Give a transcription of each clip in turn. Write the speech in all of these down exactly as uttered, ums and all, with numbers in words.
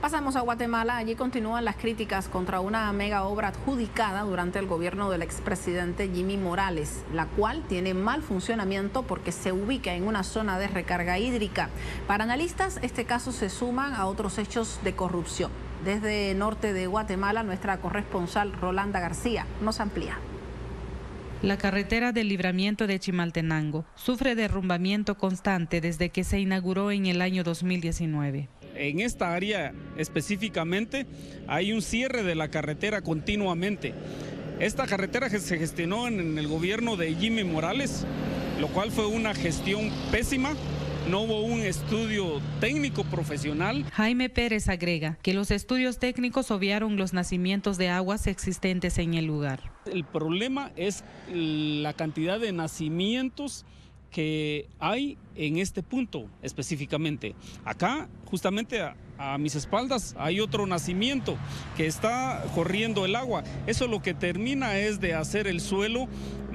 Pasamos a Guatemala. Allí continúan las críticas contra una mega obra adjudicada durante el gobierno del expresidente Jimmy Morales, la cual tiene mal funcionamiento porque se ubica en una zona de recarga hídrica. Para analistas, este caso se suman a otros hechos de corrupción. Desde el norte de Guatemala, nuestra corresponsal Rolanda García nos amplía. La carretera del Libramiento de Chimaltenango sufre derrumbamiento constante desde que se inauguró en el año dos mil diecinueve. En esta área específicamente hay un cierre de la carretera continuamente. Esta carretera se gestionó en el gobierno de Jimmy Morales, lo cual fue una gestión pésima. No hubo un estudio técnico profesional. Jaime Pérez agrega que los estudios técnicos obviaron los nacimientos de aguas existentes en el lugar. El problema es la cantidad de nacimientos que hay en este punto específicamente. Acá, justamente a, a mis espaldas, hay otro nacimiento que está corriendo el agua. Eso lo que termina es de hacer el suelo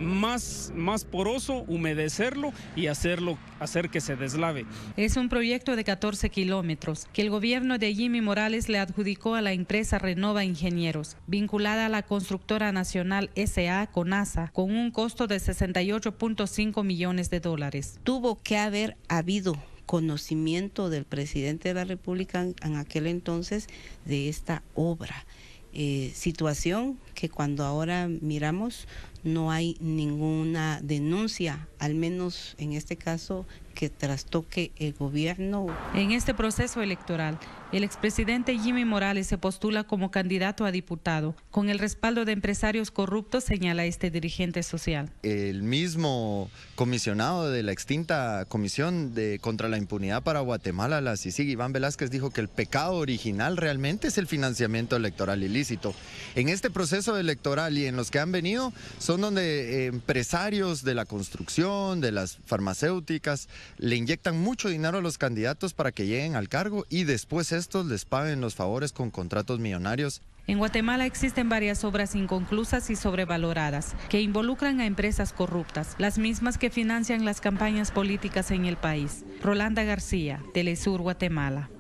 más, más poroso, humedecerlo y hacerlo, hacer que se deslave. Es un proyecto de catorce kilómetros que el gobierno de Jimmy Morales le adjudicó a la empresa Renova Ingenieros, vinculada a la constructora nacional S A CONASA, con un costo de sesenta y ocho punto cinco millones de dólares. Tuvo que haber habido conocimiento del presidente de la República en aquel entonces de esta obra. Eh, situación que cuando ahora miramos no hay ninguna denuncia, al menos en este caso, que trastoque el gobierno. En este proceso electoral, el expresidente Jimmy Morales se postula como candidato a diputado, con el respaldo de empresarios corruptos, señala este dirigente social. El mismo comisionado de la extinta Comisión de contra la Impunidad para Guatemala, la C I C I G, Iván Velázquez, dijo que el pecado original realmente es el financiamiento electoral ilícito. En este proceso electoral y en los que han venido, son donde eh, empresarios de la construcción, de las farmacéuticas, le inyectan mucho dinero a los candidatos para que lleguen al cargo y después estos les paguen los favores con contratos millonarios. En Guatemala existen varias obras inconclusas y sobrevaloradas que involucran a empresas corruptas, las mismas que financian las campañas políticas en el país. Rolanda García, Telesur, Guatemala.